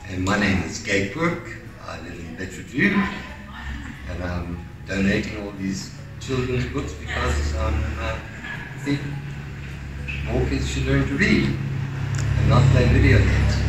And my name is Gabriel Quirk. I live in Bedfordview, and I'm donating all these children's books because I think more kids should learn to read and not play video games.